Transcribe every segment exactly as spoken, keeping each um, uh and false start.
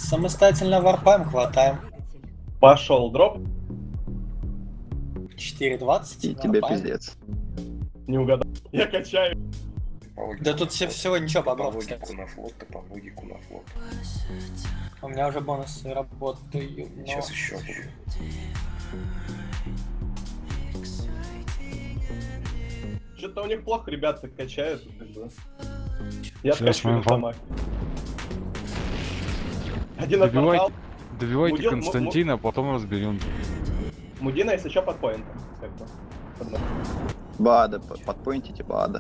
Самостоятельно варпаем, хватаем. Пошел дроп. четыре двадцать. И тебе пиздец. Не угадал. Я качаю. Да тут все, всего ничего по по бровке, логику кстати. на флот, ты по логику на флот. У меня уже бонусы работают. Но... Сейчас еще буду. Что-то у них плохо ребята качают. Как бы. Я Сейчас скачу мы на вам- домах. Один Добивайте, отмотал. добивайте Мудил- Константина, потом разберем. Мудина, если что, под поинтом. Как бы. Под- Бада, под- подпоинтите бада.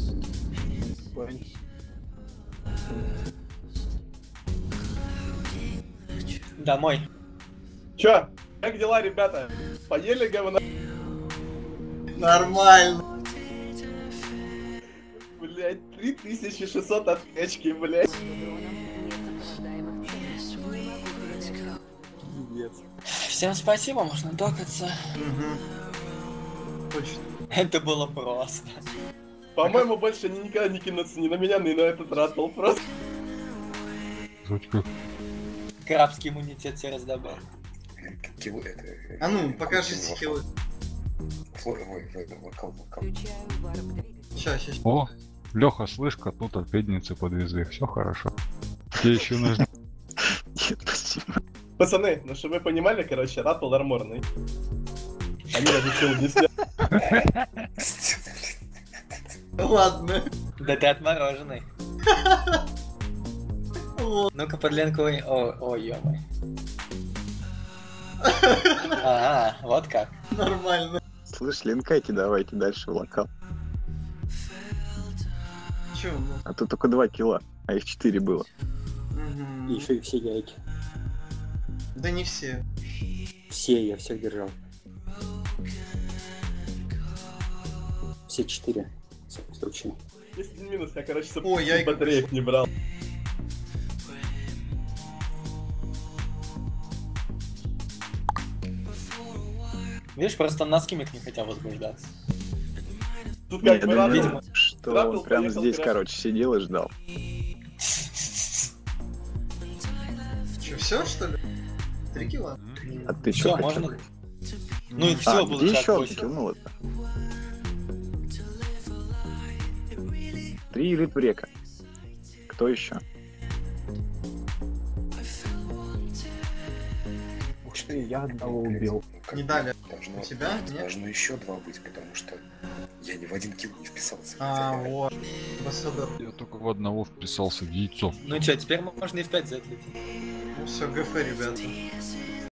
Домой. Чё? Как дела, ребята? Поели говно? Нормально. Блять, три тысячи шестьсот откачки, блять. Всем спасибо, можно докаться. Угу. Точно. Это было просто. По-моему, больше они никогда не кинутся ни на меня, ни на этот ратл. Просто. Сучка. Крабский иммунитет тебе раздобыл. Килл это... А ну, покажите хилы. Флот, ой, ой, вокал, вокал. Ща, ща, ща. О, Леха, слышь-ка, тут торпедницы подвезли, все хорошо. Тебе еще нужно. Нет, спасибо. Пацаны, ну чтобы вы понимали, короче, ратл арморный. Они решил не снять. Ладно. Да ты отмороженный. Ну-ка, подленку... О, ой, ё-моё. Ага, вот как. Нормально. Слышь, линкайте, давайте дальше в локал. Чё, ну? А тут только два килла, а их четыре было. Мгм. Еще и все яйки. Да не все. Все, я всех держал. Все четыре. В всяком случае. Есть один минус, я, короче, с Ой, я- батареек не брал. Видишь, просто на скимик не хотел возбуждаться. Тут Я как бы думаю, ратл... что Ратл он прямо поехал здесь, прямо. короче, сидел и ждал. Чё, все что ли? Три килла? А ты Всё, что хотел? можно? Ну и А, все, буду где сейчас еще он бросить. килнул это? Три репрека. Кто еще? Ух ты, я одного убил. Не дали. Должно, У тебя? Нет? должно еще два быть, потому что я ни в один килл не вписался. А, хотя я- вот. Амбассадор. Я только в одного вписался в яйцо. Ну чё, теперь можно и в пять зет лететь. Ну все, ГФ, ребята.